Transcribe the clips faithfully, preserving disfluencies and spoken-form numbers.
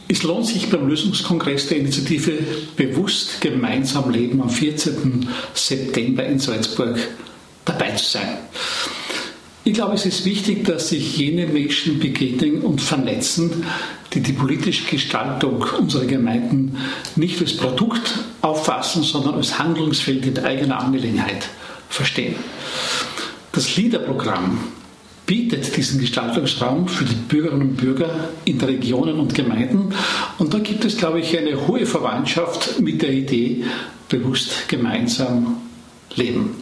Es lohnt sich beim Lösungskongress der Initiative Bewusst gemeinsam leben am vierzehnten September in Salzburg dabei zu sein. Ich glaube, es ist wichtig, dass sich jene Menschen begegnen und vernetzen, die die politische Gestaltung unserer Gemeinden nicht als Produkt auffassen, sondern als Handlungsfeld in eigener Angelegenheit verstehen. Das LEADER-Programm bietet diesen Gestaltungsraum für die Bürgerinnen und Bürger in den Regionen und Gemeinden. Und da gibt es, glaube ich, eine hohe Verwandtschaft mit der Idee, bewusst gemeinsam leben.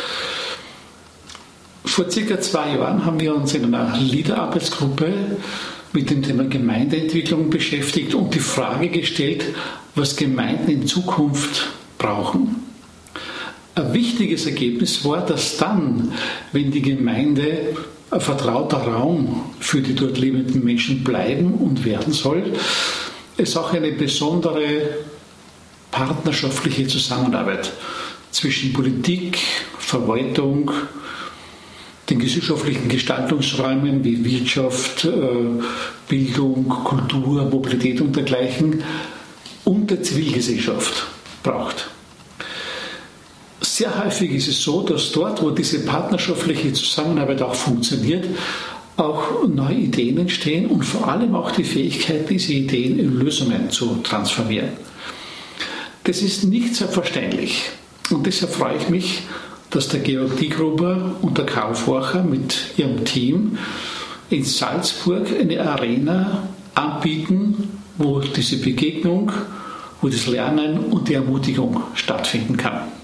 Vor circa zwei Jahren haben wir uns in einer LEADER-Arbeitsgruppe mit dem Thema Gemeindeentwicklung beschäftigt und die Frage gestellt, was Gemeinden in Zukunft brauchen. Ein wichtiges Ergebnis war, dass dann, wenn die Gemeinde ein vertrauter Raum für die dort lebenden Menschen bleiben und werden soll, es auch eine besondere partnerschaftliche Zusammenarbeit zwischen Politik, Verwaltung, den gesellschaftlichen Gestaltungsräumen wie Wirtschaft, Bildung, Kultur, Mobilität und dergleichen und der Zivilgesellschaft braucht. Sehr häufig ist es so, dass dort, wo diese partnerschaftliche Zusammenarbeit auch funktioniert, auch neue Ideen entstehen und vor allem auch die Fähigkeit, diese Ideen in Lösungen zu transformieren. Das ist nicht selbstverständlich und deshalb freue ich mich, dass der Georg Diegruber und der Karl Forcher mit ihrem Team in Salzburg eine Arena anbieten, wo diese Begegnung, wo das Lernen und die Ermutigung stattfinden kann.